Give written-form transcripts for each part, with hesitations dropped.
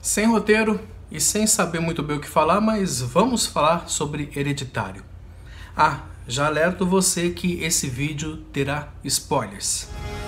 Sem roteiro e sem saber muito bem o que falar, mas vamos falar sobre Hereditário. Ah, já alerto você que esse vídeo terá spoilers.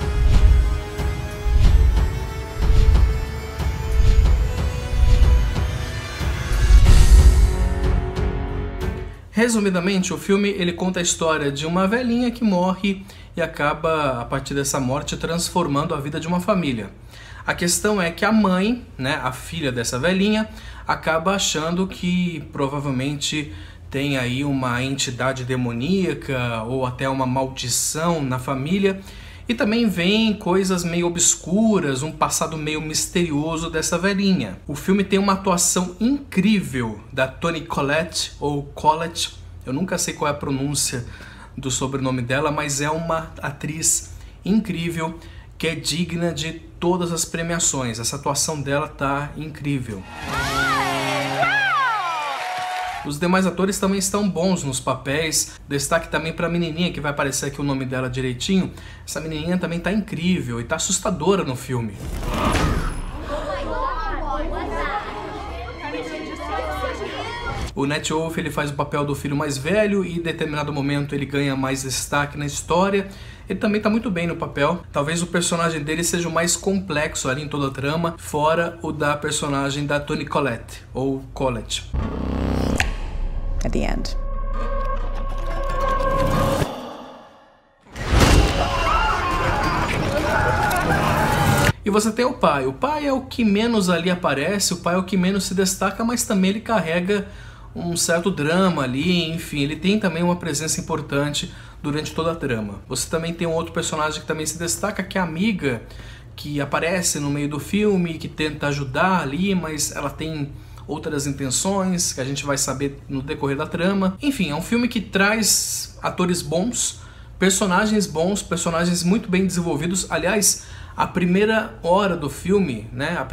Resumidamente, o filme ele conta a história de uma velhinha que morre e acaba, a partir dessa morte, transformando a vida de uma família. A questão é que a mãe, a filha dessa velhinha, acaba achando que provavelmente tem aí uma entidade demoníaca ou até uma maldição na família. E também vem coisas meio obscuras, um passado meio misterioso dessa velhinha. O filme tem uma atuação incrível da Toni Collette, ou Collette, eu nunca sei qual é a pronúncia do sobrenome dela, mas é uma atriz incrível que é digna de todas as premiações. Essa atuação dela tá incrível. Os demais atores também estão bons nos papéis. Destaque também para a menininha, que vai aparecer aqui o nome dela direitinho. Essa menininha também tá incrível e tá assustadora no filme. O Nat Wolff ele faz o papel do filho mais velho e em determinado momento ele ganha mais destaque na história. Ele também tá muito bem no papel. Talvez o personagem dele seja o mais complexo ali em toda a trama, fora o da personagem da Toni Collette, ou Collette. At the end. E você tem o pai. O pai é o que menos ali aparece, o pai é o que menos se destaca, mas também ele carrega um certo drama ali, enfim, ele tem também uma presença importante durante toda a trama. Você também tem um outro personagem que também se destaca, que é a amiga, que aparece no meio do filme, que tenta ajudar ali, mas ela tem outras intenções, que a gente vai saber no decorrer da trama. Enfim, é um filme que traz atores bons, personagens muito bem desenvolvidos. Aliás, a primeira hora do filme,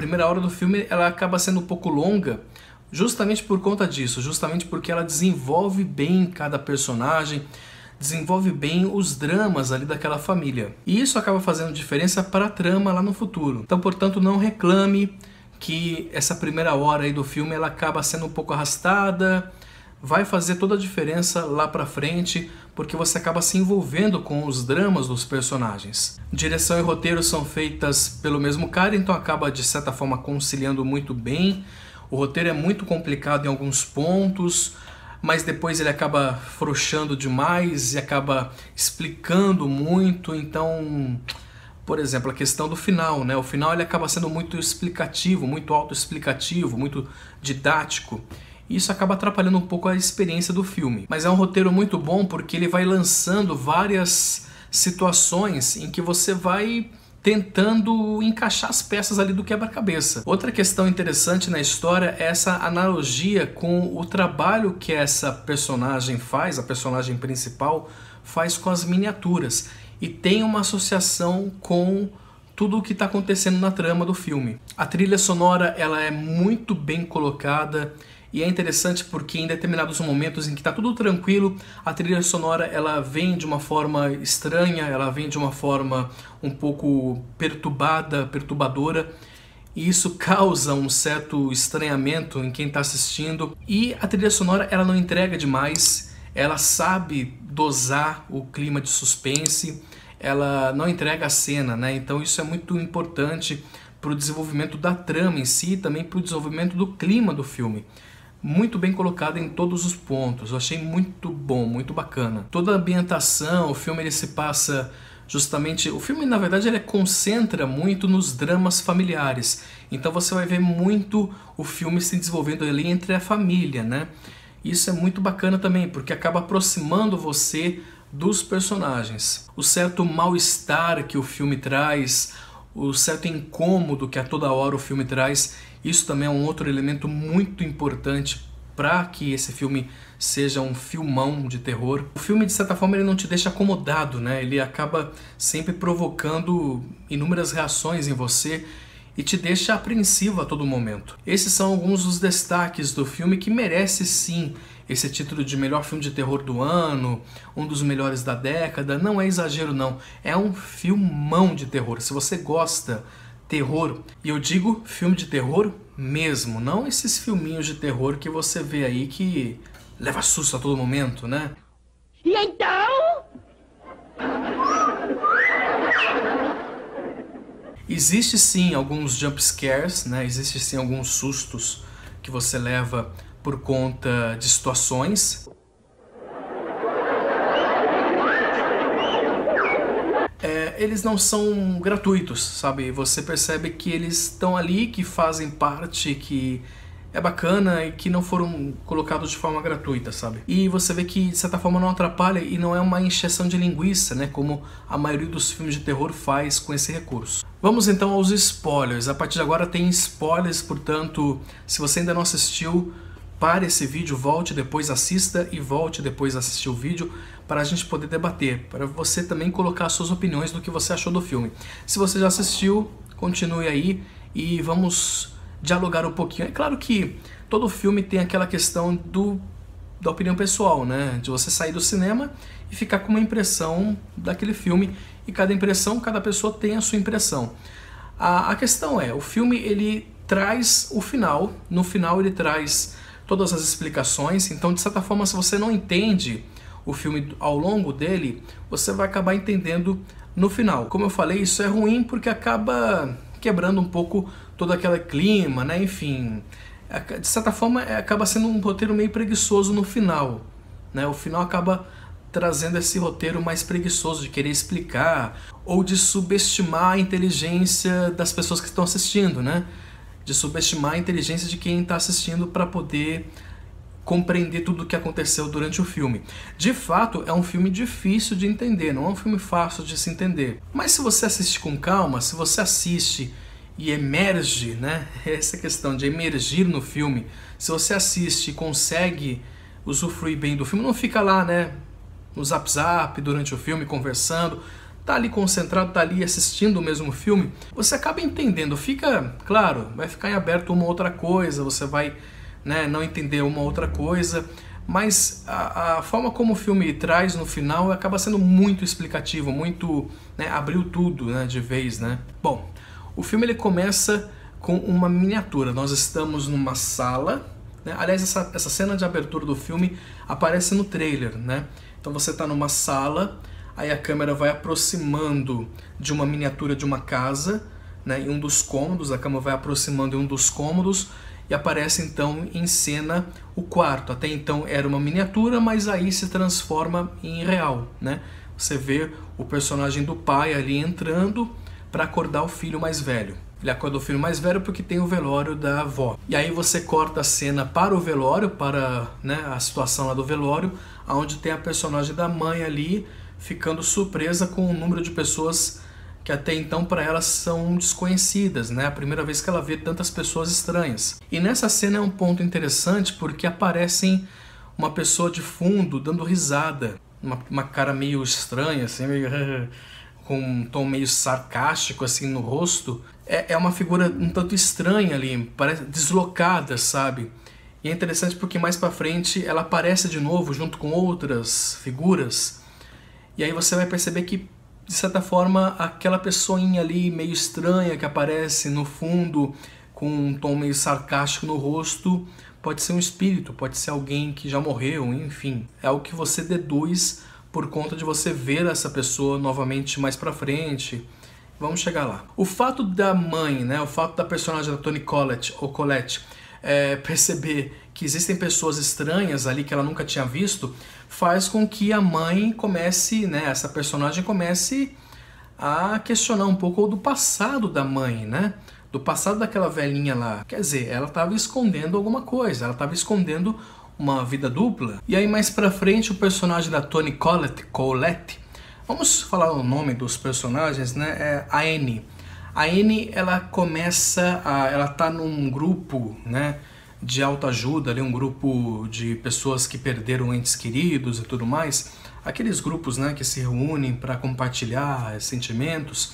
ela acaba sendo um pouco longa, justamente por conta disso, justamente porque ela desenvolve bem cada personagem, desenvolve bem os dramas ali daquela família. E isso acaba fazendo diferença para a trama lá no futuro. Então, portanto, não reclame que essa primeira hora aí do filme ela acaba sendo um pouco arrastada, vai fazer toda a diferença lá pra frente, porque você acaba se envolvendo com os dramas dos personagens. Direção e roteiro são feitas pelo mesmo cara, então acaba de certa forma conciliando muito bem. O roteiro é muito complicado em alguns pontos, mas depois ele acaba frouxando demais e acaba explicando muito, então... Por exemplo, a questão do final, O final ele acaba sendo muito explicativo, muito autoexplicativo, muito didático. E isso acaba atrapalhando um pouco a experiência do filme. Mas é um roteiro muito bom porque ele vai lançando várias situações em que você vai tentando encaixar as peças ali do quebra-cabeça. Outra questão interessante na história é essa analogia com o trabalho que essa personagem faz, a personagem principal, faz com as miniaturas. E tem uma associação com tudo o que está acontecendo na trama do filme. A trilha sonora ela é muito bem colocada e é interessante porque em determinados momentos em que está tudo tranquilo, a trilha sonora ela vem de uma forma estranha, ela vem de uma forma um pouco perturbadora, e isso causa um certo estranhamento em quem está assistindo. E a trilha sonora ela não entrega demais, ela sabe dosar o clima de suspense, ela não entrega a cena, Então isso é muito importante para o desenvolvimento da trama em si e também para o desenvolvimento do clima do filme. Muito bem colocado em todos os pontos, eu achei muito bom, muito bacana. Toda a ambientação, o filme ele se passa justamente... O filme na verdade ele concentra muito nos dramas familiares, então você vai ver muito o filme se desenvolvendo ali entre a família, Isso é muito bacana também, porque acaba aproximando você dos personagens. O certo mal-estar que o filme traz, o certo incômodo que a toda hora o filme traz, isso também é um outro elemento muito importante para que esse filme seja um filmão de terror. O filme, de certa forma, ele não te deixa acomodado, Ele acaba sempre provocando inúmeras reações em você e te deixa apreensivo a todo momento. Esses são alguns dos destaques do filme que merece sim esse título de melhor filme de terror do ano, um dos melhores da década. Não é exagero não, é um filmão de terror. Se você gosta terror. E eu digo filme de terror mesmo, não esses filminhos de terror que você vê aí que leva susto a todo momento, né? E então? Existe sim alguns jump scares, né? Existe sim alguns sustos que você leva por conta de situações. Eles não são gratuitos, sabe? Você percebe que eles estão ali, que fazem parte, que é bacana e que não foram colocados de forma gratuita, sabe? E você vê que, de certa forma, não atrapalha e não é uma encheção de linguiça, né? Como a maioria dos filmes de terror faz com esse recurso. Vamos então aos spoilers. A partir de agora tem spoilers, portanto, se você ainda não assistiu, pare esse vídeo, volte depois, assista e volte depois assistir o vídeo para a gente poder debater, para você também colocar suas opiniões do que você achou do filme. Se você já assistiu, continue aí e vamos dialogar um pouquinho. É claro que todo filme tem aquela questão da opinião pessoal, né? De você sair do cinema e ficar com uma impressão daquele filme, e cada impressão, cada pessoa tem a sua impressão. A questão é, o filme ele traz o final, no final ele traz todas as explicações, então de certa forma se você não entende o filme ao longo dele, você vai acabar entendendo no final. Como eu falei, isso é ruim porque acaba quebrando um pouco todo aquele clima, né? Enfim, de certa forma acaba sendo um roteiro meio preguiçoso no final, né? O final acaba trazendo esse roteiro mais preguiçoso de querer explicar ou de subestimar a inteligência das pessoas que estão assistindo, né? De subestimar a inteligência de quem está assistindo para poder compreender tudo o que aconteceu durante o filme. De fato, é um filme difícil de entender, não é um filme fácil de se entender. Mas se você assiste com calma, se você assiste e emerge, né? Essa questão de emergir no filme, se você assiste e consegue usufruir bem do filme, não fica lá, né? No zap durante o filme, conversando, tá ali concentrado, tá ali assistindo o mesmo filme, você acaba entendendo, fica, claro, vai ficar em aberto uma outra coisa, você vai, né, não entender uma outra coisa, mas a forma como o filme traz no final acaba sendo muito explicativo, muito, né, abriu tudo, né, de vez, né. Bom, o filme ele começa com uma miniatura, nós estamos numa sala, né, aliás essa cena de abertura do filme aparece no trailer, né, então você está numa sala, aí a câmera vai aproximando de uma miniatura de uma casa, né, em um dos cômodos, a câmera vai aproximando em um dos cômodos e aparece então em cena o quarto. Até então era uma miniatura, mas aí se transforma em real, né? Você vê o personagem do pai ali entrando para acordar o filho mais velho. Ele acorda o filho mais velho porque tem o velório da avó. E aí você corta a cena para o velório, para, né, a situação lá do velório, onde tem a personagem da mãe ali, ficando surpresa com o número de pessoas que até então para elas são desconhecidas, né? A primeira vez que ela vê tantas pessoas estranhas. E nessa cena é um ponto interessante porque aparecem uma pessoa de fundo dando risada, uma cara meio estranha, assim, meio com um tom meio sarcástico assim no rosto. É uma figura um tanto estranha ali, parece deslocada, sabe? E é interessante porque mais pra frente ela aparece de novo junto com outras figuras. E aí você vai perceber que, de certa forma, aquela pessoinha ali meio estranha que aparece no fundo com um tom meio sarcástico no rosto pode ser um espírito, pode ser alguém que já morreu, enfim. É algo que você deduz por conta de você ver essa pessoa novamente mais pra frente. Vamos chegar lá. O fato da mãe, né, o fato da personagem da Toni Collette, ou Collette, perceber que existem pessoas estranhas ali que ela nunca tinha visto, faz com que a mãe comece, né, essa personagem comece a questionar um pouco do passado da mãe, né? Do passado daquela velhinha lá. Quer dizer, ela estava escondendo alguma coisa, ela estava escondendo uma vida dupla. E aí mais pra frente o personagem da Toni Collette, vamos falar o nome dos personagens, né? É a Annie. A Annie, ela começa ela tá num grupo, né, de autoajuda, ali um grupo de pessoas que perderam entes queridos e tudo mais, aqueles grupos, né, que se reúnem para compartilhar sentimentos,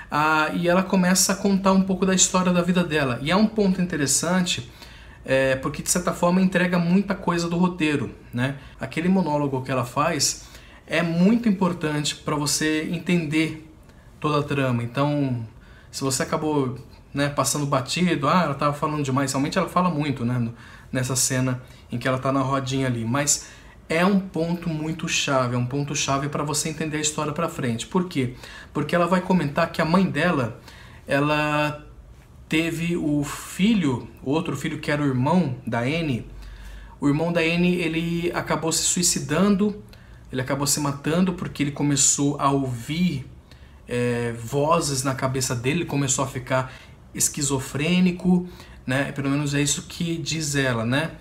e ela começa a contar um pouco da história da vida dela, e é um ponto interessante, porque de certa forma entrega muita coisa do roteiro, né? Aquele monólogo que ela faz é muito importante para você entender toda a trama, então Se você acabou, né, passando batido, ela tava falando demais, realmente ela fala muito, né, nessa cena em que ela tá na rodinha ali, mas é um ponto muito chave, é um ponto chave para você entender a história para frente. Por quê? Porque ela vai comentar que a mãe dela, ela teve o outro filho que era o irmão da Annie. O irmão da Annie, ele acabou se suicidando, ele acabou se matando porque ele começou a ouvir vozes na cabeça dele, ele começou a ficar esquizofrênico, né? Pelo menos é isso que diz ela, né?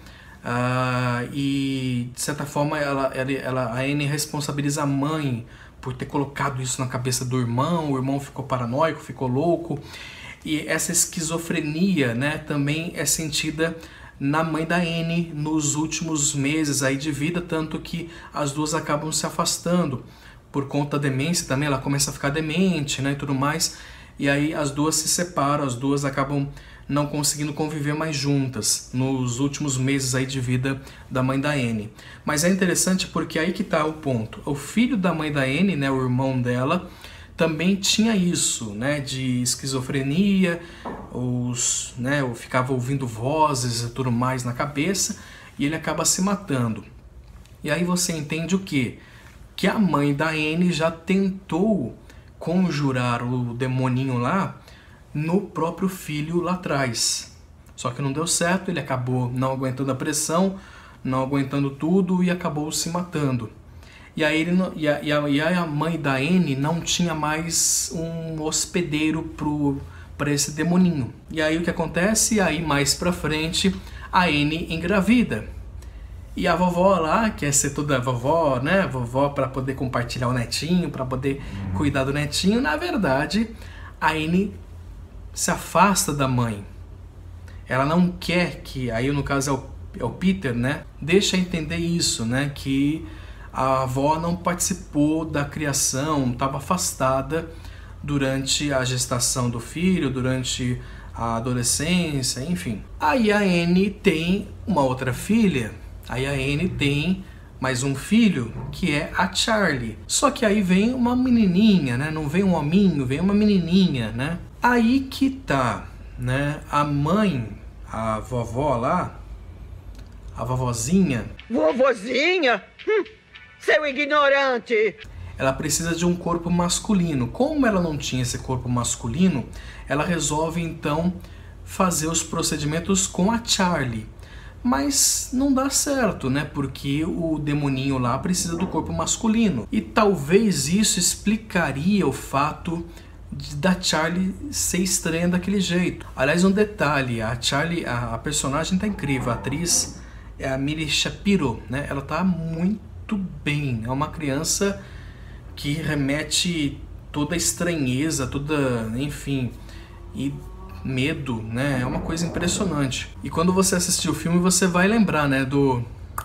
E de certa forma a Annie responsabiliza a mãe por ter colocado isso na cabeça do irmão. O irmão ficou paranoico, ficou louco, e essa esquizofrenia, né, também é sentida na mãe da Annie nos últimos meses aí de vida, tanto que as duas acabam se afastando por conta da demência também. Ela começa a ficar demente, né, e tudo mais, e aí as duas se separam, as duas acabam não conseguindo conviver mais juntas nos últimos meses aí de vida da mãe da Annie. Mas é interessante porque aí que tá o ponto. O filho da mãe da Annie, né, o irmão dela, também tinha isso, né, de esquizofrenia, ou ficava ouvindo vozes e tudo mais na cabeça, e ele acaba se matando. E aí você entende o quê? Que a mãe da Annie já tentou conjurar o demoninho lá no próprio filho lá atrás. Só que não deu certo, ele acabou não aguentando a pressão, não aguentando tudo e acabou se matando. E aí a mãe da Annie não tinha mais um hospedeiro para esse demoninho. E aí o que acontece? Aí mais pra frente a Annie engravida. E a vovó lá, quer ser toda vovó, né? Vovó para poder compartilhar o netinho, para poder cuidar do netinho. Na verdade, a Annie se afasta da mãe. Ela não quer que, aí no caso é o Peter, né? Deixa entender isso, né? Que a avó não participou da criação, estava afastada durante a gestação do filho, durante a adolescência, enfim. Aí a Annie tem uma outra filha. Aí a Annie tem mais um filho, que é a Charlie. Só que aí vem uma menininha, né? Não vem um hominho, vem uma menininha, né? Aí que tá, né? A mãe, a vovó lá, a vovozinha... Vovozinha? Seu ignorante! Ela precisa de um corpo masculino. Como ela não tinha esse corpo masculino, ela resolve então fazer os procedimentos com a Charlie. Mas não dá certo, né? Porque o demoninho lá precisa do corpo masculino. E talvez isso explicaria o fato da Charlie ser estranha daquele jeito. Aliás, um detalhe, a Charlie, a personagem tá incrível, a atriz é a Millie Shapiro, né? Ela tá muito bem, é uma criança que remete toda a estranheza, toda, enfim, e medo, né? É uma coisa impressionante. E quando você assistir o filme, você vai lembrar, né, do...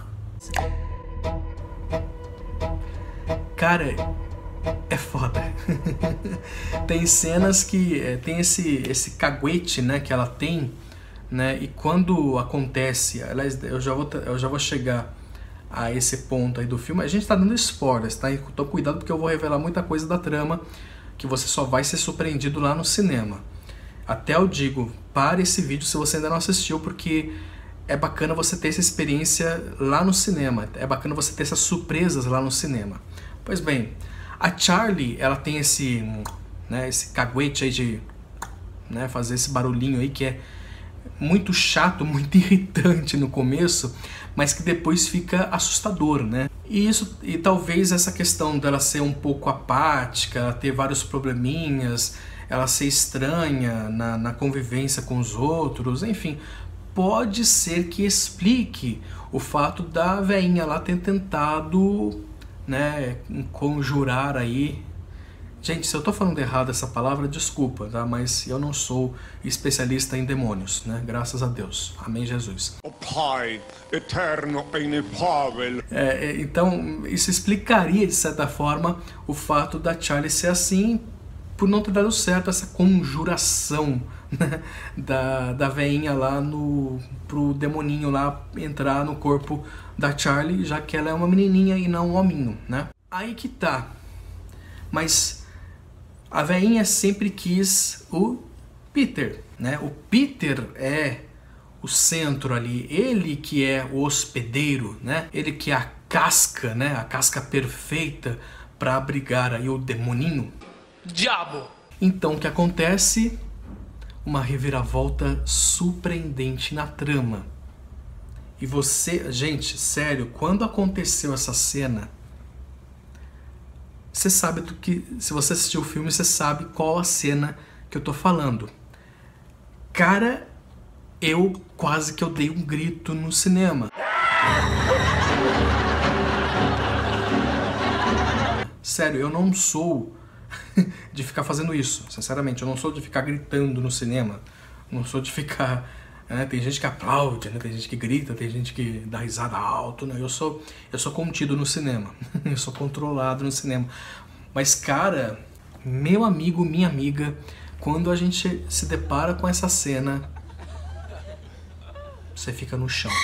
Cara, é foda. Tem cenas que tem esse caguete, né, que ela tem, né? E quando acontece, aliás, eu já vou chegar a esse ponto aí do filme. A gente tá dando spoilers, tá? Então cuidado porque eu vou revelar muita coisa da trama que você só vai ser surpreendido lá no cinema. Até eu digo, pare esse vídeo se você ainda não assistiu, porque é bacana você ter essa experiência lá no cinema. É bacana você ter essas surpresas lá no cinema. Pois bem, a Charlie, ela tem esse caguete aí de, né, fazer esse barulhinho aí que é muito chato, muito irritante no começo, mas que depois fica assustador, né? E talvez essa questão dela ser um pouco apática, ter vários probleminhas, ela ser estranha na convivência com os outros, enfim, pode ser que explique o fato da veinha lá ter tentado, né, conjurar aí. Gente, se eu tô falando errado essa palavra, desculpa, tá? Mas eu não sou especialista em demônios, né? Graças a Deus. Amém, Jesus. O Pai eterno e inefável. Então, isso explicaria, de certa forma, o fato da Charlie ser assim, por não ter dado certo essa conjuração, né, da veinha lá pro demoninho lá entrar no corpo da Charlie, já que ela é uma menininha e não um hominho, né? Aí que tá. Mas A veinha sempre quis o Peter, né? O Peter é o centro ali, ele que é o hospedeiro, né? Ele que é a casca, né? A casca perfeita para abrigar aí o demoninho. Diabo! Então o que acontece? Uma reviravolta surpreendente na trama. E você, gente, sério, quando aconteceu essa cena, você sabe do que, se você assistiu o filme, você sabe qual a cena que eu tô falando. Cara, eu quase que eu dei um grito no cinema. Sério, eu não sou de ficar fazendo isso, sinceramente. Eu não sou de ficar gritando no cinema. Não sou de ficar... tem gente que aplaude, né? Tem gente que grita, tem gente que dá risada alto, né? Eu sou contido no cinema. Eu sou controlado no cinema. Mas, cara, meu amigo, minha amiga, quando a gente se depara com essa cena, você fica no chão.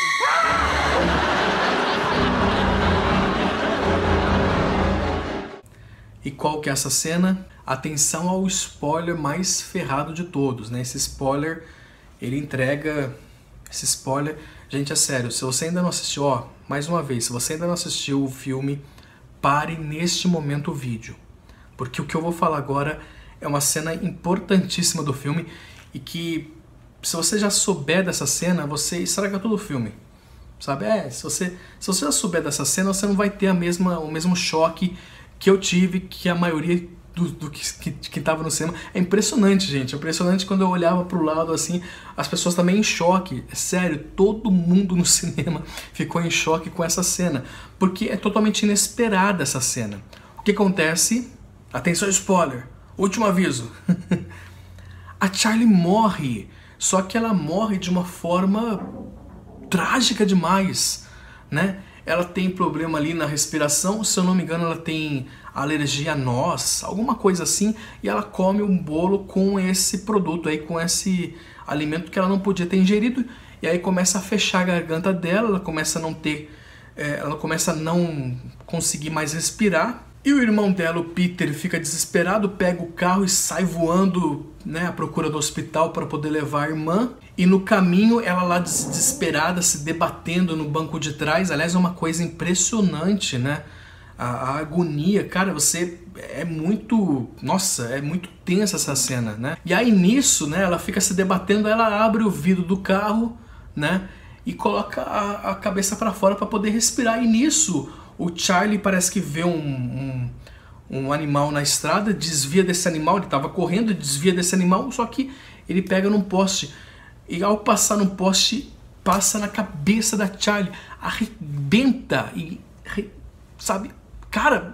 E qual que é essa cena? Atenção ao spoiler mais ferrado de todos, né? Esse spoiler, ele entrega... Esse spoiler... Gente, é sério, se você ainda não assistiu, ó, mais uma vez, se você ainda não assistiu o filme, pare neste momento o vídeo. Porque o que eu vou falar agora é uma cena importantíssima do filme e que, se você já souber dessa cena, você estraga todo o filme. Sabe? Se você já souber dessa cena, você não vai ter o mesmo choque que eu tive, que a maioria do que tava no cinema. É impressionante, gente. É impressionante quando eu olhava pro lado assim, as pessoas também em choque. É sério, todo mundo no cinema ficou em choque com essa cena. Porque é totalmente inesperada essa cena. O que acontece? Atenção, spoiler. Último aviso. A Charlie morre. Só que ela morre de uma forma trágica demais, né? Ela tem problema ali na respiração, se eu não me engano ela tem alergia a noz, alguma coisa assim, e ela come um bolo com esse produto aí, com esse alimento que ela não podia ter ingerido, e aí começa a fechar a garganta dela, ela começa a não ter, ela começa a não conseguir mais respirar, e o irmão dela, o Peter, fica desesperado, pega o carro e sai voando, né, à procura do hospital para poder levar a irmã. E no caminho, ela lá desesperada, se debatendo no banco de trás. Aliás, é uma coisa impressionante, né? A agonia, cara, você... É muito... Nossa, é muito tensa essa cena, né? E aí nisso, né, ela fica se debatendo, ela abre o vidro do carro, né? E coloca a cabeça para fora para poder respirar. E nisso... O Charlie parece que vê um animal na estrada, desvia desse animal, ele estava correndo, desvia desse animal, só que ele pega num poste. E ao passar num poste, passa na cabeça da Charlie, arrebenta e, sabe, cara,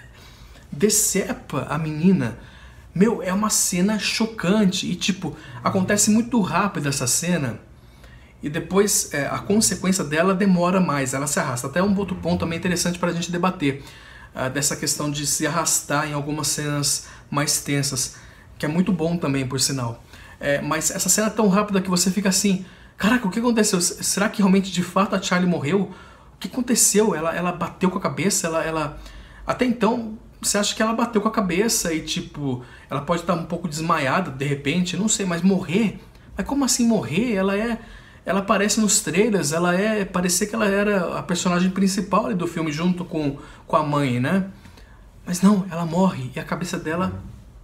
decepa a menina. Meu, é uma cena chocante e, tipo, acontece muito rápido essa cena. E depois a consequência dela demora mais, ela se arrasta. Até um outro ponto também interessante para a gente debater, dessa questão de se arrastar em algumas cenas mais tensas, que é muito bom também, por sinal. Mas essa cena é tão rápida que você fica assim, caraca, o que aconteceu? Será que realmente de fato a Charlie morreu? O que aconteceu? Ela bateu com a cabeça? Até então, você acha que ela bateu com a cabeça e tipo, ela pode estar um pouco desmaiada de repente, não sei, mas morrer? Mas como assim morrer? Ela aparece nos trailers, parecia que ela era a personagem principal ali do filme junto com a mãe, né? Mas não, ela morre e a cabeça dela...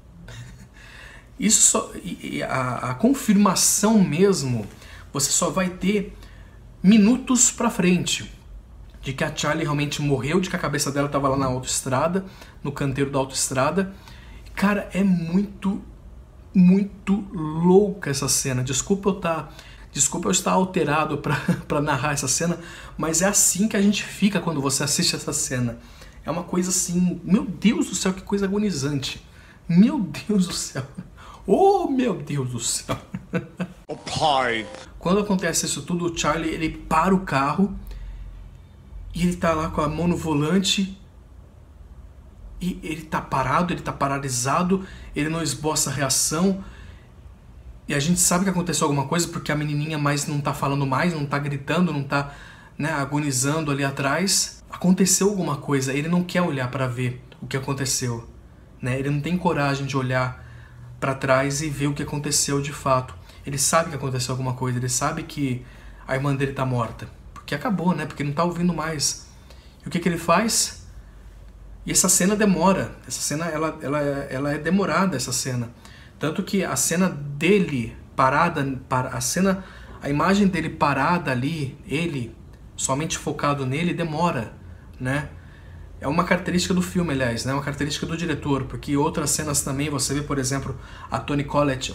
Isso a confirmação mesmo, você só vai ter minutos pra frente de que a Charlie realmente morreu, de que a cabeça dela estava lá na autoestrada, no canteiro da autoestrada. Cara, é muito, muito louca essa cena. Desculpa eu estar alterado para narrar essa cena, mas é assim que a gente fica quando você assiste essa cena. É uma coisa assim, meu Deus do céu, que coisa agonizante. Meu Deus do céu. Oh, meu Deus do céu. Oh, pai. Quando acontece isso tudo, o Charlie, ele para o carro e ele tá lá com a mão no volante e ele tá parado, ele tá paralisado, ele não esboça reação. E a gente sabe que aconteceu alguma coisa porque a menininha mais não tá falando mais, não tá gritando, não tá, né, agonizando ali atrás. Aconteceu alguma coisa, ele não quer olhar para ver o que aconteceu, né? Ele não tem coragem de olhar para trás e ver o que aconteceu de fato. Ele sabe que aconteceu alguma coisa, ele sabe que a irmã dele tá morta, porque acabou, né? Porque não tá ouvindo mais. E o que ele faz? E essa cena demora, essa cena ela é demorada, essa cena. Tanto que a cena dele parada, a imagem dele parada ali, ele somente focado nele, demora, né? É uma característica do filme, aliás, né? Uma característica do diretor, porque outras cenas também, você vê, por exemplo, a Toni Collette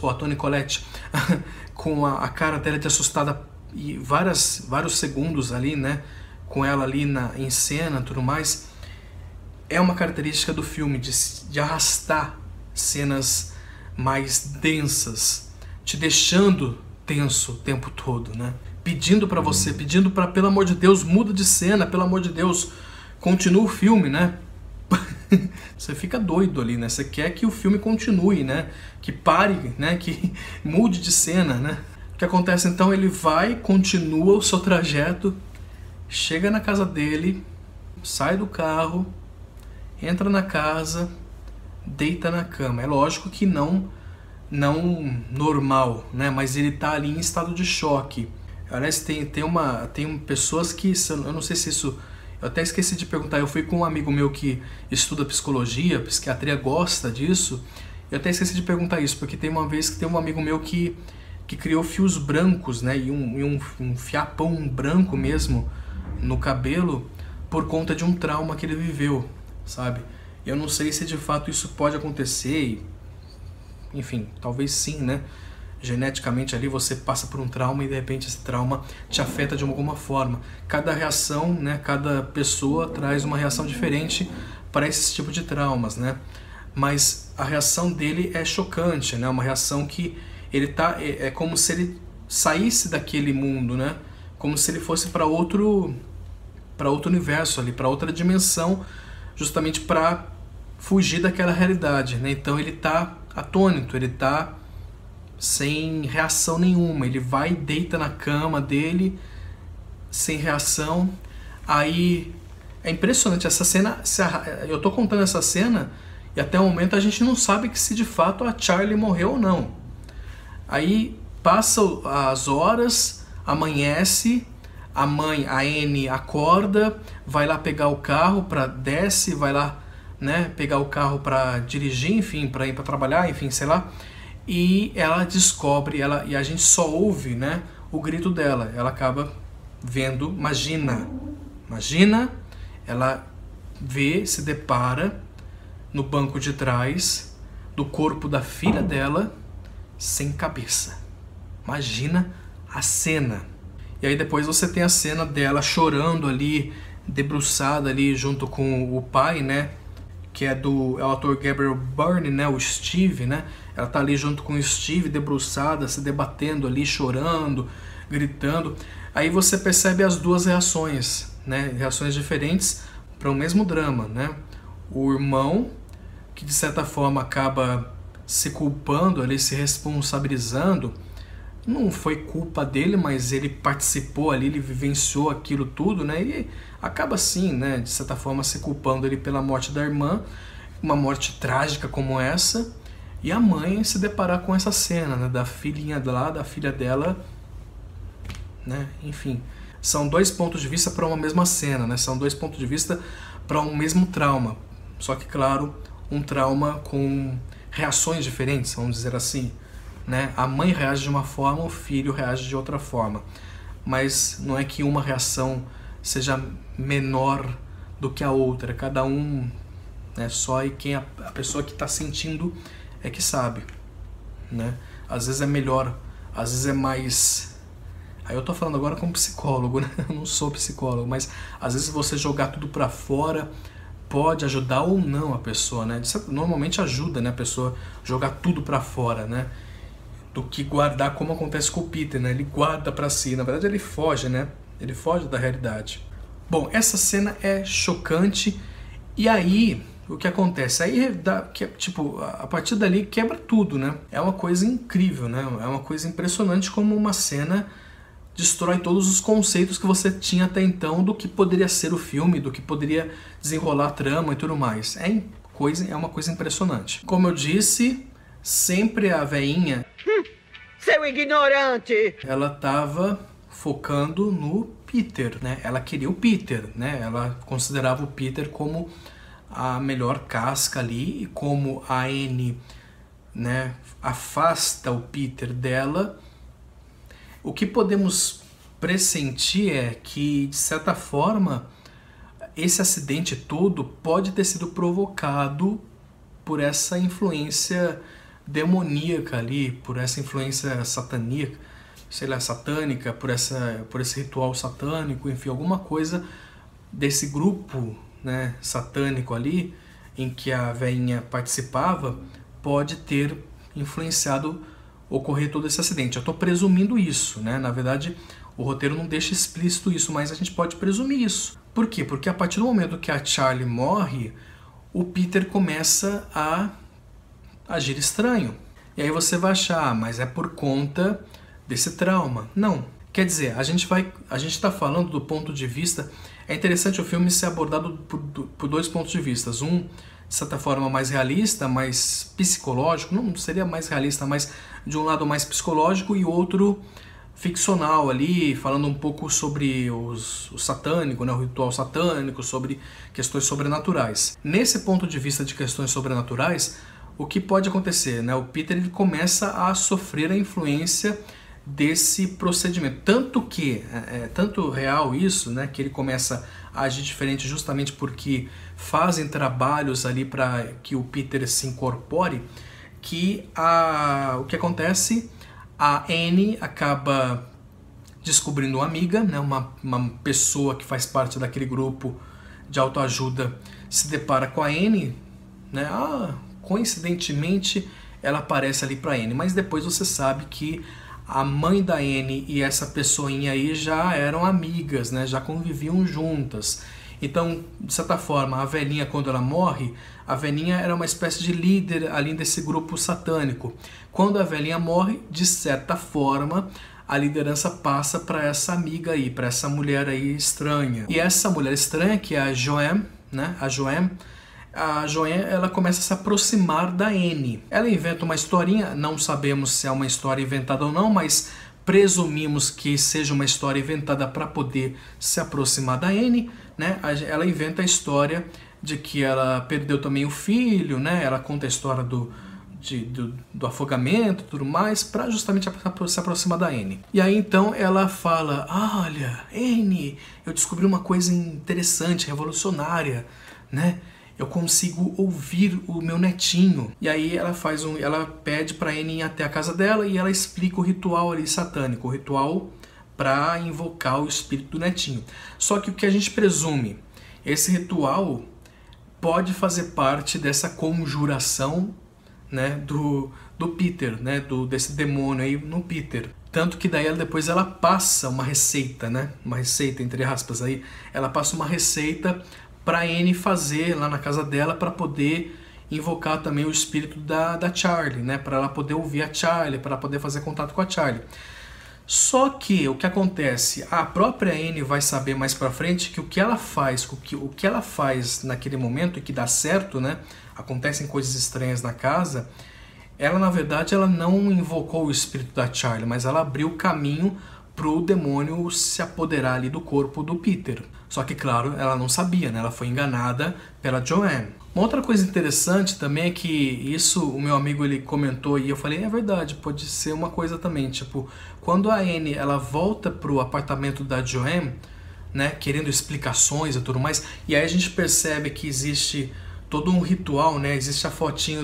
com a cara dela de assustada e vários segundos ali, né? Com ela ali em cena e tudo mais. É uma característica do filme de arrastar cenas mais densas, te deixando tenso o tempo todo, né? Pedindo pra você, pelo amor de Deus, muda de cena, pelo amor de Deus, continua o filme, né? Você fica doido ali, né? Você quer que o filme continue, né? Que pare, né? Que mude de cena, né? O que acontece então? Ele vai, continua o seu trajeto, chega na casa dele, sai do carro, entra na casa, deita na cama. É lógico que não normal, né? Mas ele tá ali em estado de choque. Aliás, tem pessoas que, eu não sei se isso, eu até esqueci de perguntar, eu fui com um amigo meu que estuda psicologia, psiquiatria, gosta disso, eu até esqueci de perguntar isso, porque tem uma vez que tem um amigo meu que criou fios brancos, né? E um fiapão branco mesmo no cabelo por conta de um trauma que ele viveu, sabe? Eu não sei se de fato isso pode acontecer, enfim, talvez sim, né? Geneticamente ali você passa por um trauma e de repente esse trauma te afeta de alguma forma. Cada reação, né? Cada pessoa traz uma reação diferente para esse tipo de traumas, né? Mas a reação dele é chocante, né? Uma reação que ele tá, é como se ele saísse daquele mundo, né? Como se ele fosse para outro universo ali, para outra dimensão, justamente para fugir daquela realidade, né? Então ele tá atônito, ele tá sem reação nenhuma, ele vai e deita na cama dele sem reação. Aí é impressionante essa cena, eu tô contando essa cena e até o momento a gente não sabe se de fato a Charlie morreu ou não. Aí passam as horas, amanhece, a mãe, a Anne, acorda, vai lá pegar o carro, desce, vai lá, né, pegar o carro para dirigir, enfim, para ir para trabalhar, enfim, sei lá. E ela descobre, e a gente só ouve, né, o grito dela. Ela acaba vendo, imagina, ela vê, se depara no banco de trás do corpo da filha dela sem cabeça. Imagina a cena. E aí depois você tem a cena dela chorando ali, debruçada ali junto com o pai, né, que é o ator Gabriel Byrne, né, o Steve, né? Ela tá ali junto com o Steve, debruçada, se debatendo ali, chorando, gritando. Aí você percebe as duas reações, né? Reações diferentes para o mesmo drama, né? O irmão, que de certa forma acaba se culpando, ali, se responsabilizando. Não foi culpa dele, mas ele participou ali, ele vivenciou aquilo tudo, né? E acaba assim, né, de certa forma se culpando ele pela morte da irmã, uma morte trágica como essa, e a mãe se deparar com essa cena, né, da filhinha lá, da filha dela, né? Enfim, são dois pontos de vista para uma mesma cena, né? São dois pontos de vista para um mesmo trauma, só que claro, um trauma com reações diferentes, vamos dizer assim. Né? A mãe reage de uma forma, o filho reage de outra forma. Mas não é que uma reação seja menor do que a outra. Cada um, né, só e quem a pessoa que está sentindo é que sabe. Né? Às vezes é melhor, às vezes é mais... Aí eu tô falando agora como psicólogo, né? Eu não sou psicólogo, mas às vezes você jogar tudo para fora pode ajudar ou não a pessoa, né? Normalmente ajuda, né, a pessoa jogar tudo para fora, né? Do que guardar, como acontece com o Peter, né? Ele guarda pra si, na verdade ele foge, né? Ele foge da realidade. Bom, essa cena é chocante e aí o que acontece? Aí tipo, a partir dali quebra tudo, né? É uma coisa incrível, né? É uma coisa impressionante como uma cena destrói todos os conceitos que você tinha até então do que poderia ser o filme, do que poderia desenrolar a trama e tudo mais. É é uma coisa impressionante. Como eu disse, sempre a veinha, seu ignorante! ela estava focando no Peter, né? Ela queria o Peter, né? Ela considerava o Peter como a melhor casca ali, e como a Annie, né, afasta o Peter dela, o que podemos pressentir é que, de certa forma, esse acidente todo pode ter sido provocado por essa influência demoníaca ali, por essa influência satânica, sei lá, satânica, por esse ritual satânico, enfim, alguma coisa desse grupo, né, satânico ali, em que a velhinha participava, pode ter influenciado ocorrer todo esse acidente. Eu estou presumindo isso, né? Na verdade, o roteiro não deixa explícito isso, mas a gente pode presumir isso. Por quê? Porque a partir do momento que a Charlie morre, o Peter começa a agir estranho. E aí você vai achar, mas é por conta desse trauma. Não. Quer dizer, a gente está falando do ponto de vista... É interessante o filme ser abordado por dois pontos de vista. Um, de certa forma, mais realista, mais psicológico. Não seria mais realista, mas de um lado mais psicológico, e outro ficcional ali, falando um pouco sobre o satânico, né, o ritual satânico, sobre questões sobrenaturais. Nesse ponto de vista de questões sobrenaturais, o que pode acontecer? Né? O Peter ele começa a sofrer a influência desse procedimento. Tanto que, tanto real isso, né, que ele começa a agir diferente justamente porque fazem trabalhos ali para que o Peter se incorpore, que o que acontece, a Annie acaba descobrindo uma amiga, né, uma pessoa que faz parte daquele grupo de autoajuda, se depara com a Annie, né, coincidentemente ela aparece ali para a Annie, mas depois você sabe que a mãe da Annie e essa pessoinha aí já eram amigas, né? Já conviviam juntas. Então, de certa forma, a velhinha, quando ela morre, a velhinha era uma espécie de líder ali desse grupo satânico. Quando a velhinha morre, de certa forma, a liderança passa para essa amiga aí, para essa mulher aí estranha. E essa mulher estranha, que é a Joanne, né? A Joanne, ela começa a se aproximar da Annie. Ela inventa uma historinha, não sabemos se é uma história inventada ou não, mas presumimos que seja uma história inventada para poder se aproximar da Annie, né? Ela inventa a história de que ela perdeu também o filho, né? Ela conta a história do afogamento e tudo mais, para justamente se aproximar da Annie. E aí então ela fala: olha, Annie, eu descobri uma coisa interessante, revolucionária, né? Eu consigo ouvir o meu netinho. E aí ela pede para Annie ir até a casa dela e ela explica o ritual ali satânico, o ritual para invocar o espírito do netinho. Só que o que a gente presume, esse ritual pode fazer parte dessa conjuração, né, do Peter, né, desse demônio aí no Peter. Tanto que daí depois ela passa uma receita, né, uma receita entre aspas aí, ela passa uma receita para Annie fazer lá na casa dela, para poder invocar também o espírito da Charlie, né? Para ela poder ouvir a Charlie, para poder fazer contato com a Charlie. Só que o que acontece, a própria Annie vai saber mais para frente que o que ela faz naquele momento e que dá certo, né? Acontecem coisas estranhas na casa. Ela na verdade ela não invocou o espírito da Charlie, mas ela abriu o caminho pro demônio se apoderar ali do corpo do Peter. Só que, claro, ela não sabia, né? Ela foi enganada pela Joanne. Uma outra coisa interessante também é que isso, o meu amigo ele comentou e eu falei, é verdade, pode ser uma coisa também, tipo, quando a Annie ela volta pro apartamento da Joanne, né, querendo explicações e tudo mais, e aí a gente percebe que existe todo um ritual, né? Existe a fotinho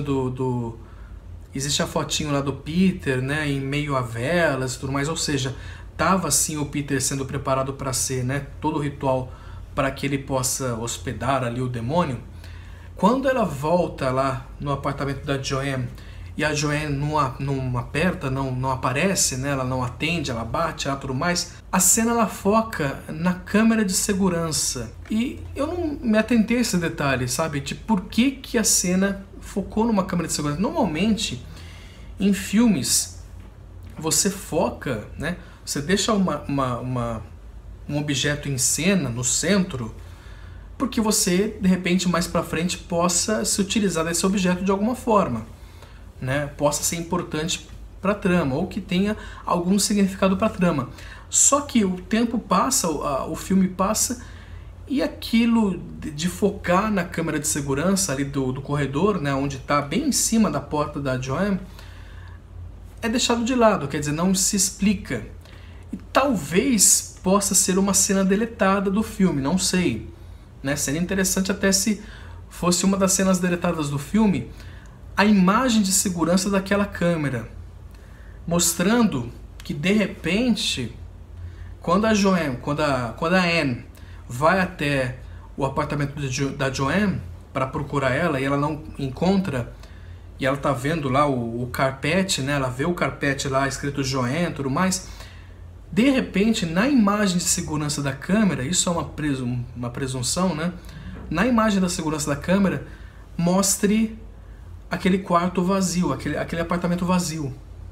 existe a fotinho lá do Peter, né, em meio a velas e tudo mais, ou seja, estava assim o Peter sendo preparado para ser, né, todo o ritual para que ele possa hospedar ali o demônio. Quando ela volta lá no apartamento da Joanne e a Joanne não aperta, não aparece, né, ela não atende, ela bate, ela tudo mais, a cena ela foca na câmera de segurança. E eu não me atentei a esse detalhe, sabe, de por que a cena focou numa câmera de segurança. Normalmente, em filmes, você foca, né, você deixa um objeto em cena, no centro, porque você, de repente, mais pra frente, possa se utilizar desse objeto de alguma forma, né? Possa ser importante para a trama, ou que tenha algum significado para a trama. Só que o tempo passa, o filme passa, e aquilo de focar na câmera de segurança ali do corredor, né, onde está bem em cima da porta da Joanne, é deixado de lado, quer dizer, não se explica. E talvez possa ser uma cena deletada do filme, não sei, né? Seria interessante até se fosse uma das cenas deletadas do filme, a imagem de segurança daquela câmera, mostrando que de repente, quando a Anne vai até o apartamento da Joanne para procurar ela e ela não encontra, e ela tá vendo lá o carpete, né? Ela vê o carpete lá escrito Joanne e tudo mais. De repente, na imagem de segurança da câmera, isso é uma presunção, né? Na imagem da segurança da câmera, mostre aquele quarto vazio, aquele apartamento vazio.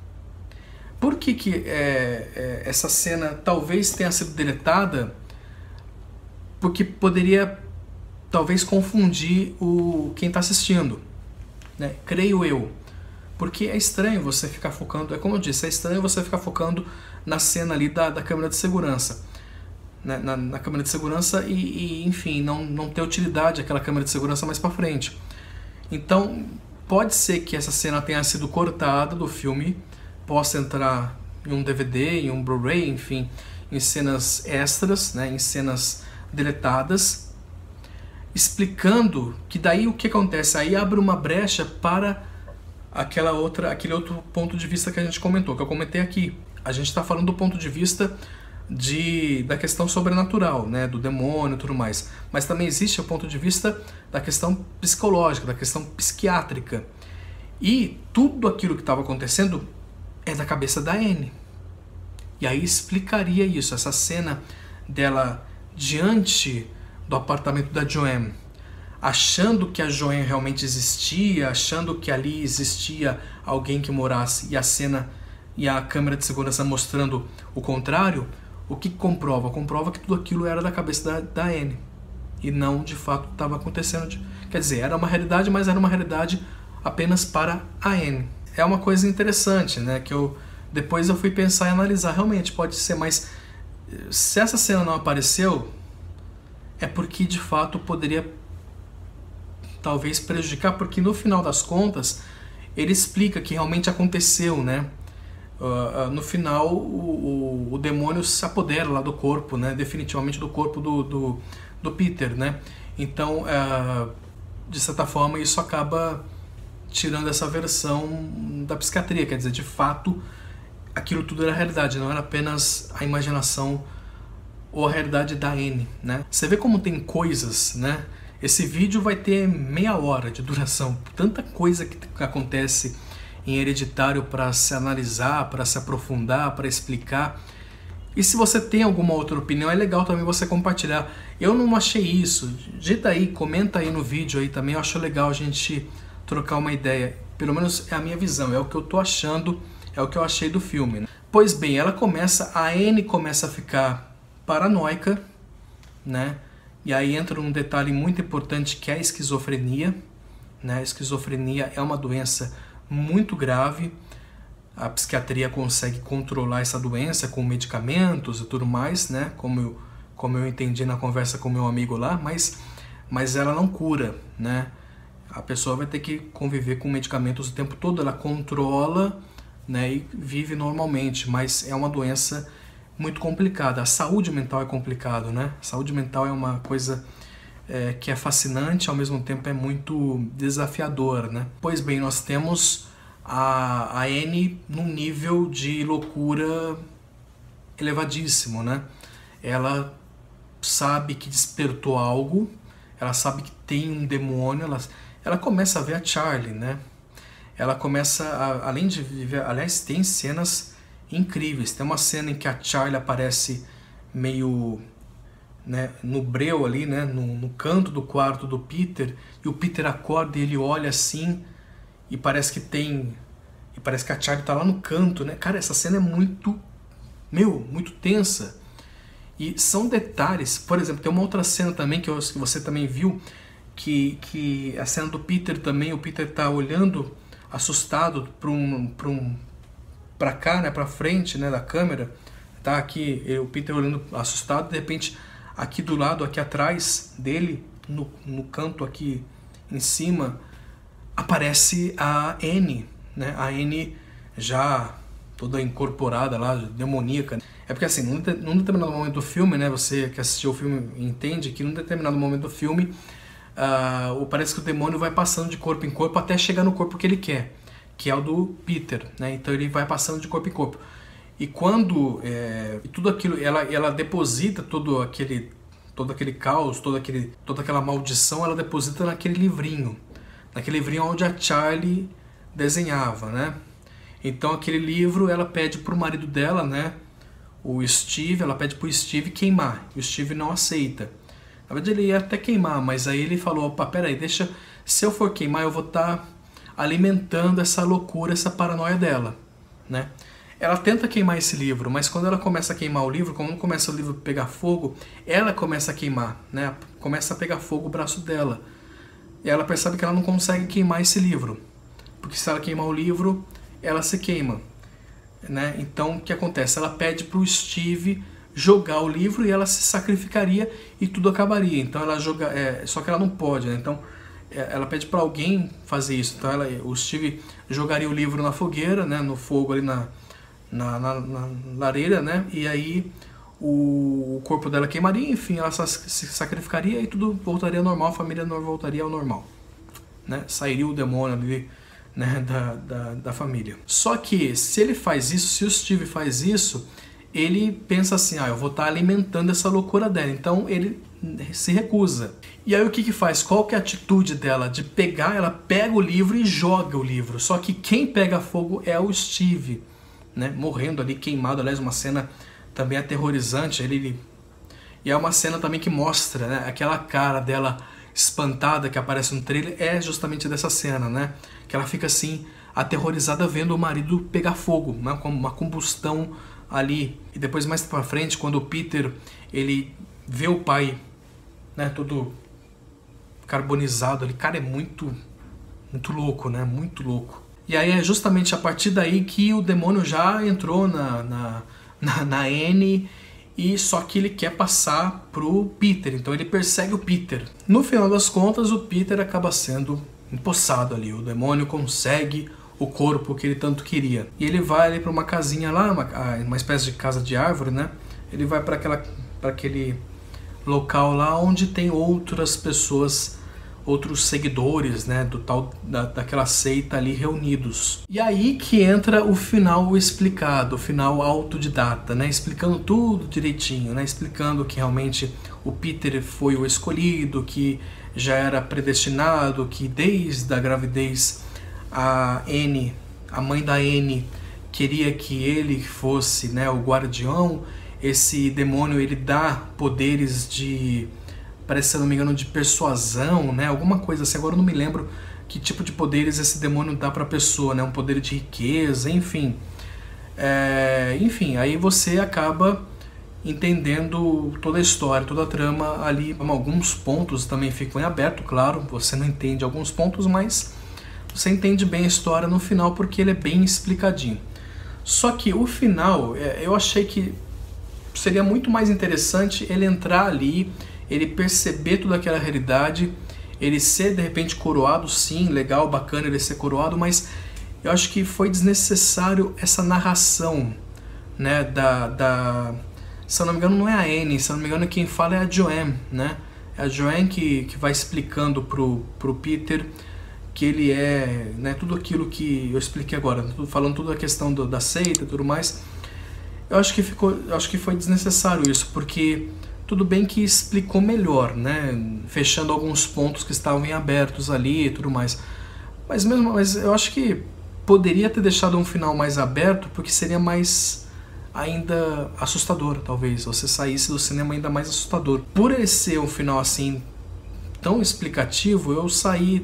Por que essa cena talvez tenha sido deletada? Porque poderia talvez confundir quem está assistindo, né? Creio eu. Porque é estranho você ficar focando, é como eu disse, é estranho você ficar focando na cena ali da câmera de segurança, né? Na câmera de segurança e enfim, não ter utilidade aquela câmera de segurança mais para frente. Então, pode ser que essa cena tenha sido cortada do filme, possa entrar em um DVD, em um Blu-ray, enfim, em cenas extras, né, em cenas deletadas, explicando que daí o que acontece? Aí abre uma brecha para aquele outro ponto de vista que a gente comentou, que eu comentei aqui. A gente está falando do ponto de vista da questão sobrenatural, né, do demônio e tudo mais. Mas também existe o ponto de vista da questão psicológica, da questão psiquiátrica. E tudo aquilo que estava acontecendo é da cabeça da Anne. E aí explicaria isso, essa cena dela diante do apartamento da Joanne, achando que a Joanne realmente existia, achando que ali existia alguém que morasse, e a cena e a câmera de segurança mostrando o contrário. O que comprova? Comprova que tudo aquilo era da cabeça da Anne e não de fato estava acontecendo. Quer dizer, era uma realidade, mas era uma realidade apenas para a Anne. É uma coisa interessante, né? Que depois eu fui pensar e analisar. Realmente pode ser, mas se essa cena não apareceu, é porque de fato poderia talvez prejudicar, porque no final das contas ele explica que realmente aconteceu, né? No final o demônio se apodera lá do corpo, né? Definitivamente do corpo do Peter, né? Então, de certa forma, isso acaba tirando essa versão da psiquiatria, quer dizer, de fato, aquilo tudo era realidade, não era apenas a imaginação ou a realidade da Anne, né? Você vê como tem coisas, né? Esse vídeo vai ter meia hora de duração, tanta coisa que acontece em Hereditário para se analisar, para se aprofundar, para explicar. E se você tem alguma outra opinião, é legal também você compartilhar. Eu não achei isso, digita aí, comenta aí no vídeo aí também, eu acho legal a gente trocar uma ideia. Pelo menos é a minha visão, é o que eu tô achando, é o que eu achei do filme, né? Pois bem, a Anne começa a ficar paranoica, né? E aí entra um detalhe muito importante que é a esquizofrenia, né? A esquizofrenia é uma doença muito grave. A psiquiatria consegue controlar essa doença com medicamentos e tudo mais, né? Como eu entendi na conversa com meu amigo lá, mas ela não cura, né? A pessoa vai ter que conviver com medicamentos o tempo todo, ela controla, né, e vive normalmente, mas é uma doença muito complicada. A saúde mental é complicado, né? A saúde mental é uma coisa que é fascinante, ao mesmo tempo é muito desafiador, né? Pois bem, nós temos a Anne num nível de loucura elevadíssimo, né? Ela sabe que despertou algo, ela sabe que tem um demônio, ela começa a ver a Charlie, né? Ela começa, além de viver, aliás, tem cenas incríveis. Tem uma cena em que a Charlie aparece meio, né, no breu ali, né, no canto do quarto do Peter, e o Peter acorda e ele olha assim, e parece que a Charlie tá lá no canto, né? Cara, essa cena é muito tensa. E são detalhes, por exemplo, tem uma outra cena também que você também viu, que a cena do Peter também, o Peter tá olhando assustado pra cá, né, pra frente, né, da câmera, tá aqui, o Peter olhando assustado, de repente, aqui do lado, aqui atrás dele, no canto aqui em cima, aparece a Annie, né, a Annie já toda incorporada lá, demoníaca. É porque assim, num determinado momento do filme, né, você que assistiu o filme entende que num determinado momento do filme, parece que o demônio vai passando de corpo em corpo até chegar no corpo que ele quer, que é o do Peter, né? Então ele vai passando de corpo em corpo. E quando tudo aquilo, ela deposita todo aquele caos, toda aquela maldição, ela deposita naquele livrinho onde a Charlie desenhava, né? Então aquele livro ela pede pro marido dela, né? O Steve, ela pede pro Steve queimar. E o Steve não aceita. Na verdade ele ia até queimar, mas aí ele falou, opa, peraí, deixa, se eu for queimar eu vou estar alimentando essa loucura, essa paranoia dela, né? Ela tenta queimar esse livro, mas quando ela começa a queimar o livro, quando começa o livro a pegar fogo, ela começa a queimar, né? Começa a pegar fogo o braço dela. E ela percebe que ela não consegue queimar esse livro, porque se ela queimar o livro, ela se queima, né? Então o que acontece? Ela pede para o Steve jogar o livro e ela se sacrificaria e tudo acabaria. Então ela joga, só que ela não pode, né? Então ela pede para alguém fazer isso. Então o Steve jogaria o livro na fogueira, né? No fogo ali na lareira, né? E aí o corpo dela queimaria, enfim, ela se sacrificaria e tudo voltaria ao normal, a família voltaria ao normal, né? Sairia o demônio ali, né, da família. Só que se ele faz isso, se o Steve faz isso, ele pensa assim, eu vou estar alimentando essa loucura dela, então ele se recusa. E aí o que faz? Qual que é a atitude dela? De pegar, ela pega o livro e joga o livro, só que quem pega fogo é o Steve, né, morrendo ali, queimado. Aliás, uma cena também aterrorizante, e é uma cena também que mostra, né, aquela cara dela espantada que aparece no trailer, é justamente dessa cena, né, que ela fica assim, aterrorizada vendo o marido pegar fogo, né, como uma combustão ali. E depois mais pra frente, quando o Peter, ele vê o pai, né, todo carbonizado ali, cara, é muito louco, né, muito louco. E aí é justamente a partir daí que o demônio já entrou na Annie, e só que ele quer passar pro Peter, então ele persegue o Peter. No final das contas, o Peter acaba sendo empossado ali, o demônio consegue o corpo que ele tanto queria. E ele vai ali para uma casinha lá, uma espécie de casa de árvore, né? Ele vai para aquele local lá onde tem outras pessoas, outros seguidores, né, daquela seita ali reunidos. E aí que entra o final explicado, o final autodidata, né, explicando tudo direitinho, né, explicando que realmente o Peter foi o escolhido, que já era predestinado, que desde a gravidez a Annie, a mãe da Annie, queria que ele fosse, né, o guardião. Esse demônio, ele dá poderes de, parece, se não me engano, de persuasão, né? Alguma coisa assim, agora eu não me lembro que tipo de poderes esse demônio dá para a pessoa, né? Um poder de riqueza, enfim. Enfim, aí você acaba entendendo toda a história, toda a trama ali. Alguns pontos também ficam em aberto, claro, você não entende alguns pontos, mas você entende bem a história no final porque ele é bem explicadinho. Só que o final, eu achei que seria muito mais interessante ele entrar ali, ele perceber toda aquela realidade, ele ser de repente coroado, sim, legal, bacana ele ser coroado, mas eu acho que foi desnecessário essa narração, né, se eu não me engano não é a Annie, se eu não me engano quem fala é a Joanne, né, é a Joanne que vai explicando pro Peter que ele é, né, tudo aquilo que eu expliquei agora, falando toda a questão da seita e tudo mais. Eu acho que foi desnecessário isso, porque tudo bem que explicou melhor, né, fechando alguns pontos que estavam em abertos ali e tudo mais. Mas eu acho que poderia ter deixado um final mais aberto, porque seria mais ainda assustador, talvez. Você saísse do cinema ainda mais assustador. Por ele ser um final assim tão explicativo, eu saí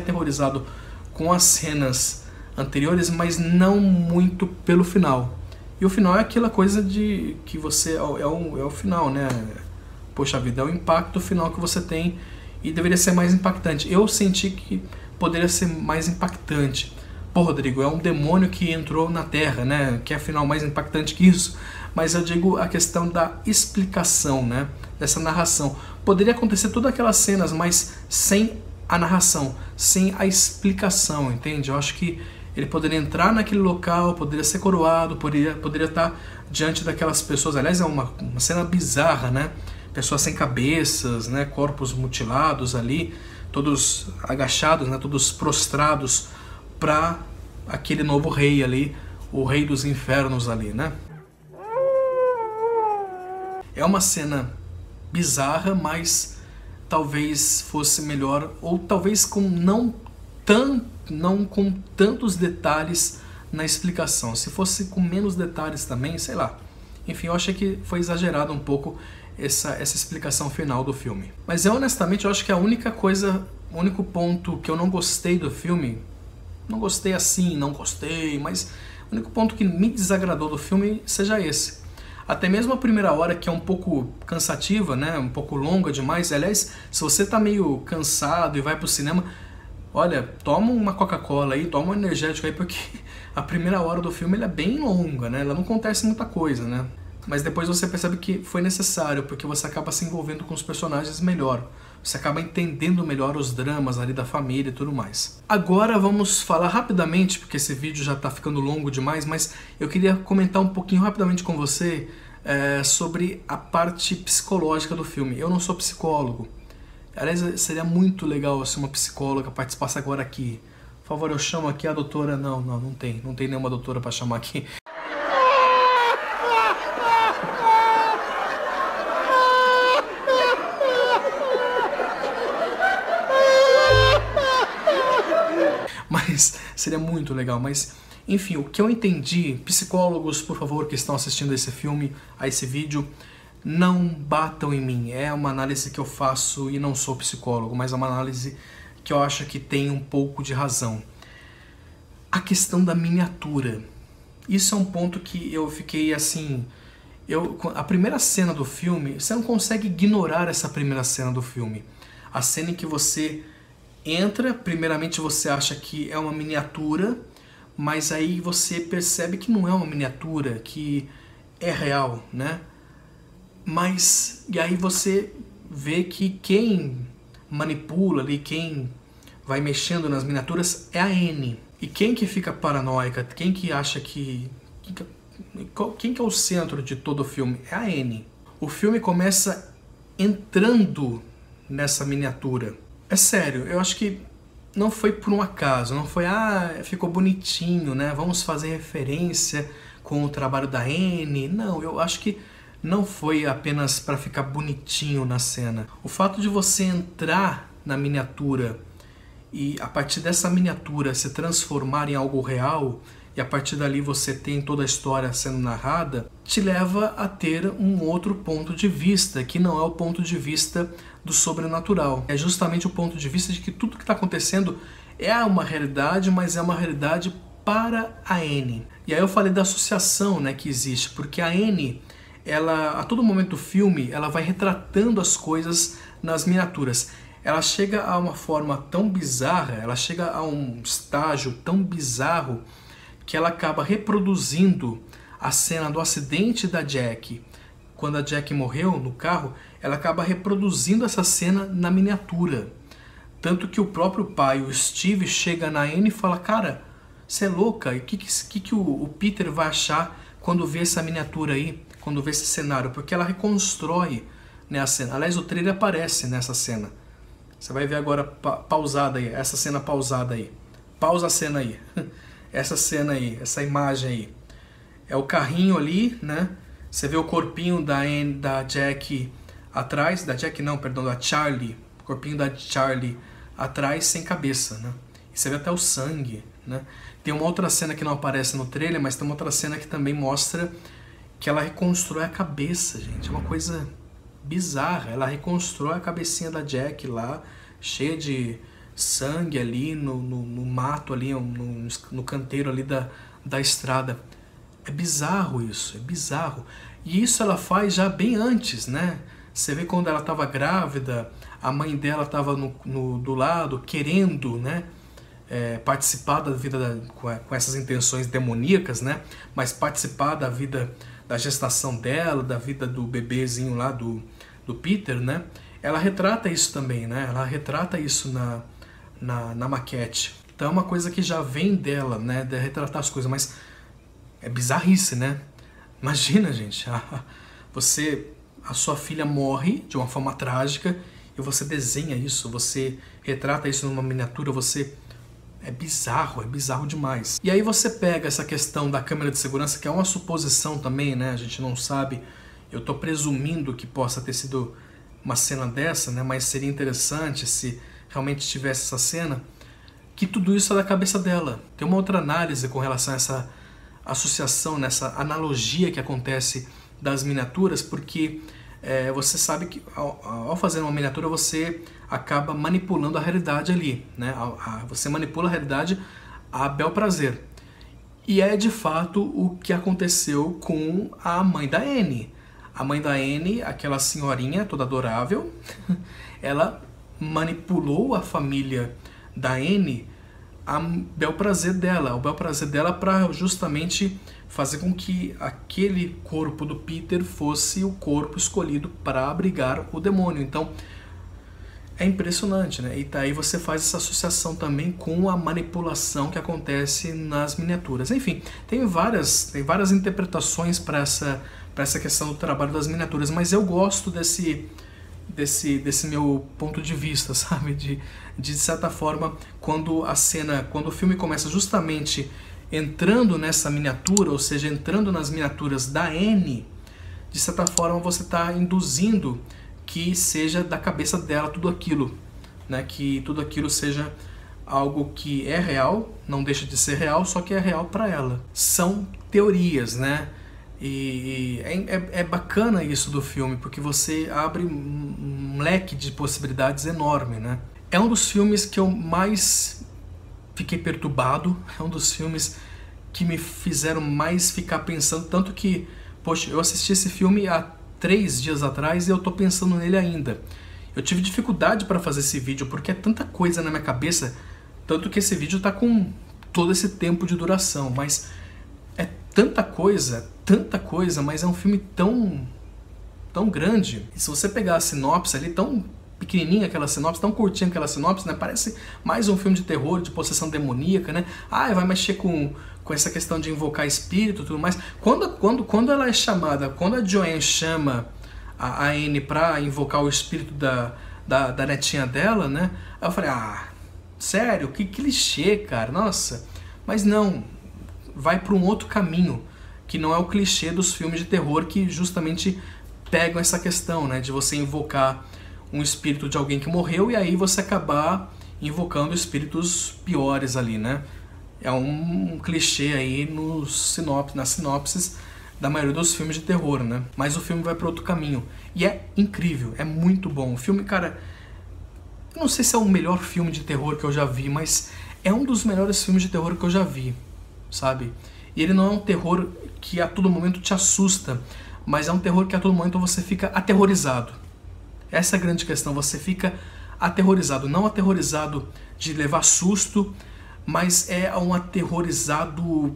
aterrorizado com as cenas anteriores, mas não muito pelo final. E o final é aquela coisa de que você é o final, né? Poxa vida, é o impacto final que você tem e deveria ser mais impactante. Eu senti que poderia ser mais impactante. Pô, Rodrigo, é um demônio que entrou na Terra, né? Que é final mais impactante que isso. Mas eu digo a questão da explicação, né? Dessa narração. Poderia acontecer todas aquelas cenas, mas sem a narração, sem a explicação, entende? Eu acho que ele poderia entrar naquele local, poderia ser coroado, poderia estar diante daquelas pessoas. Aliás, é uma cena bizarra, né? Pessoas sem cabeças, né? Corpos mutilados ali, todos agachados, né? Todos prostrados para aquele novo rei ali, o rei dos infernos ali, né? É uma cena bizarra, mas talvez fosse melhor, ou talvez com não com tantos detalhes na explicação. Se fosse com menos detalhes também, sei lá. Enfim, eu achei que foi exagerado um pouco essa explicação final do filme. Mas eu honestamente eu acho que a única coisa, o único ponto que eu não gostei do filme, não gostei assim, não gostei, mas o único ponto que me desagradou do filme seja esse. Até mesmo a primeira hora, que é um pouco cansativa, né? Um pouco longa demais. Aliás, se você tá meio cansado e vai pro cinema, olha, toma uma Coca-Cola aí, toma um energético aí, porque a primeira hora do filme ela é bem longa, né? Ela não acontece muita coisa, né? Mas depois você percebe que foi necessário, porque você acaba se envolvendo com os personagens melhor. Você acaba entendendo melhor os dramas ali da família e tudo mais. Agora vamos falar rapidamente, porque esse vídeo já está ficando longo demais, mas eu queria comentar um pouquinho rapidamente com você sobre a parte psicológica do filme. Eu não sou psicólogo. Aliás, seria muito legal se uma psicóloga participasse agora aqui. Por favor, eu chamo aqui a doutora... Não tem nenhuma doutora para chamar aqui. Mas seria muito legal, mas enfim, o que eu entendi, psicólogos, por favor, que estão assistindo esse filme, a esse vídeo, não batam em mim. É uma análise que eu faço e não sou psicólogo, mas é uma análise que eu acho que tem um pouco de razão. A questão da miniatura. Isso é um ponto que eu fiquei assim... A primeira cena do filme, você não consegue ignorar essa primeira cena do filme. A cena em que você entra, primeiramente você acha que é uma miniatura, mas aí você percebe que não é uma miniatura, que é real, né? Mas, e aí você vê que quem manipula ali, quem vai mexendo nas miniaturas é a Annie. E quem que fica paranoica, quem que acha que... Quem que é o centro de todo o filme? É a Annie. O filme começa entrando nessa miniatura. É sério, eu acho que não foi por um acaso, não foi, ficou bonitinho, né? Vamos fazer referência com o trabalho da Annie. Não, eu acho que não foi apenas para ficar bonitinho na cena. O fato de você entrar na miniatura e a partir dessa miniatura se transformar em algo real, e a partir dali você tem toda a história sendo narrada, te leva a ter um outro ponto de vista, que não é o ponto de vista do sobrenatural. É justamente o ponto de vista de que tudo que está acontecendo é uma realidade, mas é uma realidade para a Annie. E aí eu falei da associação, né, que existe, porque a Annie, ela, a todo momento do filme, ela vai retratando as coisas nas miniaturas. Ela chega a uma forma tão bizarra, ela chega a um estágio tão bizarro, que ela acaba reproduzindo a cena do acidente da Jack. Quando a Jack morreu no carro, ela acaba reproduzindo essa cena na miniatura. Tanto que o próprio pai, o Steve, chega na Annie e fala: cara, você é louca? E o que o Peter vai achar quando vê essa miniatura aí, quando vê esse cenário? Porque ela reconstrói, né, a cena. Aliás, o trailer aparece nessa cena. Você vai ver agora pausada aí, essa cena pausada aí. Pausa a cena aí. Essa cena aí, essa imagem aí. É o carrinho ali, né? Você vê o corpinho da Jack atrás, da Charlie. O corpinho da Charlie atrás, sem cabeça, né? E você vê até o sangue, né? Tem uma outra cena que não aparece no trailer, mas tem uma outra cena que também mostra que ela reconstrói a cabeça, gente. É uma coisa bizarra. Ela reconstrói a cabecinha da Jack lá, cheia de sangue ali no mato ali, no canteiro ali da estrada. É bizarro isso, é bizarro. E isso ela faz já bem antes, né? Você vê quando ela estava grávida, a mãe dela estava do lado, querendo, né? Participar da vida com essas intenções demoníacas, né? Mas participar da vida, da gestação dela, da vida do bebezinho lá do Peter, né? Ela retrata isso também, né? Ela retrata isso na maquete. Então é uma coisa que já vem dela, né? De retratar as coisas, mas é bizarrice, né? Imagina, gente, a sua filha morre de uma forma trágica e você desenha isso, você retrata isso numa miniatura, é bizarro demais. E aí você pega essa questão da câmera de segurança, que é uma suposição também, né? A gente não sabe, eu tô presumindo que possa ter sido uma cena dessa, né? Mas seria interessante se realmente tivesse essa cena, que tudo isso é da cabeça dela. Tem uma outra análise com relação a essa associação, nessa analogia que acontece das miniaturas, porque você sabe que ao fazer uma miniatura você acaba manipulando a realidade ali, né? Você manipula a realidade a bel prazer. E é de fato o que aconteceu com a mãe da Annie. A mãe da Annie, aquela senhorinha toda adorável, ela manipulou a família da Annie ao bel prazer dela, para justamente fazer com que aquele corpo do Peter fosse o corpo escolhido para abrigar o demônio. Então é impressionante, né? E daí você faz essa associação também com a manipulação que acontece nas miniaturas. Enfim, tem várias interpretações para essa questão do trabalho das miniaturas, mas eu gosto desse meu ponto de vista, sabe? De certa forma, quando o filme começa justamente entrando nessa miniatura, ou seja, entrando nas miniaturas da Annie, de certa forma você está induzindo que seja da cabeça dela tudo aquilo, né? Que tudo aquilo seja algo que é real, não deixa de ser real, só que é real para ela. São teorias, né? E é bacana isso do filme, porque você abre um leque de possibilidades enorme, né? É um dos filmes que eu mais fiquei perturbado, é um dos filmes que me fizeram mais ficar pensando, tanto que, poxa, eu assisti esse filme há 3 dias atrás e eu tô pensando nele ainda. Eu tive dificuldade para fazer esse vídeo, porque é tanta coisa na minha cabeça, tanto que esse vídeo tá com todo esse tempo de duração, mas é tanta coisa, mas é um filme tão grande. E se você pegar a sinopse ali, tão pequenininha aquela sinopse, tão curtinha aquela sinopse, né? Parece mais um filme de terror, de possessão demoníaca, né? Vai mexer com essa questão de invocar espírito e tudo mais. Quando ela é chamada, quando a Joanne chama a Annie pra invocar o espírito da netinha dela, né? Aí eu falei, sério? Que clichê, cara, nossa. Mas não, vai para um outro caminho, que não é o clichê dos filmes de terror, que justamente pegam essa questão, né? De você invocar um espírito de alguém que morreu e aí você acabar invocando espíritos piores ali, né? É um clichê aí nas sinopses da maioria dos filmes de terror, né? Mas o filme vai para outro caminho. E é incrível, é muito bom. O filme, cara, eu não sei se é o melhor filme de terror que eu já vi, mas é um dos melhores filmes de terror que eu já vi, sabe? E ele não é um terror que a todo momento te assusta, mas é um terror que a todo momento você fica aterrorizado. Essa é a grande questão, você fica aterrorizado, não aterrorizado de levar susto, mas é um aterrorizado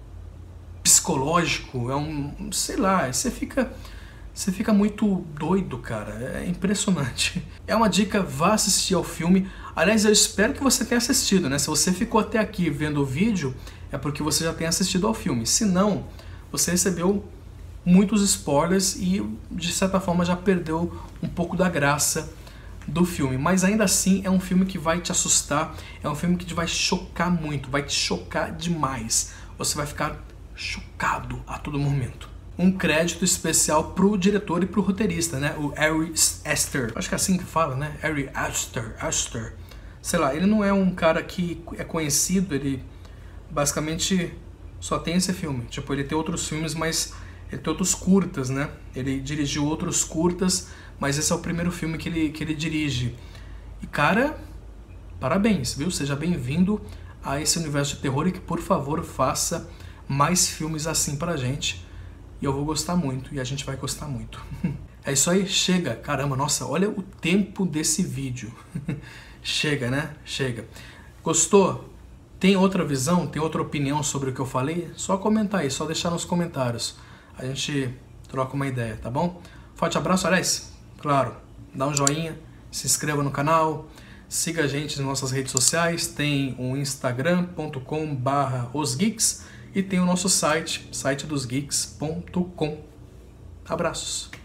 psicológico, sei lá, você fica muito doido, cara, é impressionante. É uma dica, vá assistir ao filme. Aliás, eu espero que você tenha assistido, né? Se você ficou até aqui vendo o vídeo, é porque você já tem assistido ao filme. Se não, você recebeu muitos spoilers e, de certa forma, já perdeu um pouco da graça do filme. Mas ainda assim, é um filme que vai te assustar, é um filme que te vai chocar muito, vai te chocar demais. Você vai ficar chocado a todo momento. Um crédito especial pro diretor e pro roteirista, né? O Ari Aster. Acho que é assim que fala, né? Ari Aster. Sei lá, ele não é um cara que é conhecido, ele basicamente só tem esse filme. Tipo, ele tem outros filmes, mas ele tem outros curtas, né? Ele dirigiu outros curtas, mas esse é o primeiro filme que ele dirige. E, cara, parabéns, viu? Seja bem-vindo a esse universo de terror e que, por favor, faça mais filmes assim pra gente. E eu vou gostar muito, e a gente vai gostar muito. É isso aí, chega. Caramba, nossa, olha o tempo desse vídeo. Chega, né? Chega. Gostou? Tem outra visão? Tem outra opinião sobre o que eu falei? Só comentar aí, só deixar nos comentários. A gente troca uma ideia, tá bom? Forte abraço, aliás, claro, dá um joinha, se inscreva no canal, siga a gente nas nossas redes sociais, tem o instagram.com/osgeeks e tem o nosso site, sitedosgeeks.com. Abraços!